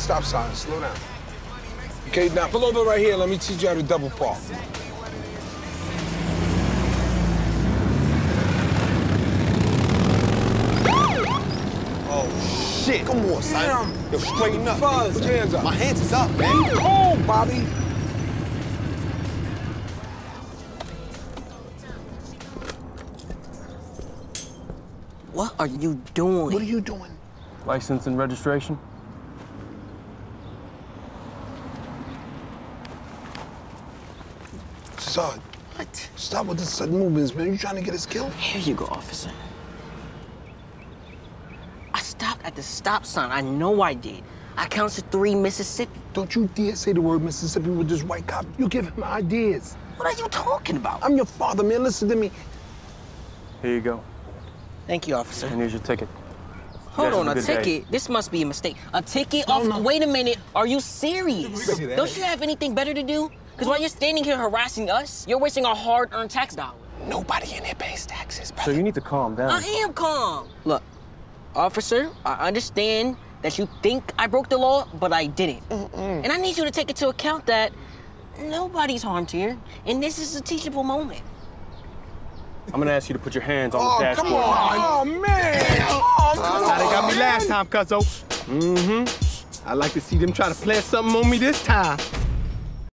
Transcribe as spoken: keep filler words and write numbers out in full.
stop sign. Slow down. Okay, now pull over right here. Let me teach you how to double park. Oh, shit. Come on, son. Damn. Yo, straighten up. Fuzz, put your hands up. My hands is up, man. Oh, Bobby. What are you doing? What are you doing? License and registration. Cesar, What? stop with the sudden movements, man. You trying to get us killed? Here you go, officer. I stopped at the stop sign. I know I did. I counted three Mississippi. Don't you dare say the word Mississippi with this white cop. You give him ideas. What are you talking about? I'm your father, man. Listen to me. Here you go. Thank you, officer. And here's your ticket. Hold guys on, have a a good ticket? day. This must be a mistake. A ticket? No, off? no. Wait a minute. Are you serious? Look at that. Don't you have anything better to do? Because while you're standing here harassing us, you're wasting our hard-earned tax dollar. Nobody in here pays taxes, brother. So you need to calm down. I am calm. Look, officer, I understand that you think I broke the law, but I didn't. Mm-mm. And I need you to take into account that nobody's harmed here, and this is a teachable moment. I'm gonna ask you to put your hands on Oh, the dashboard. come on. Oh, man. Oh, come Now, they got on. me last time, cuzzo. Mm-hmm. I'd like to see them try to plant something on me this time.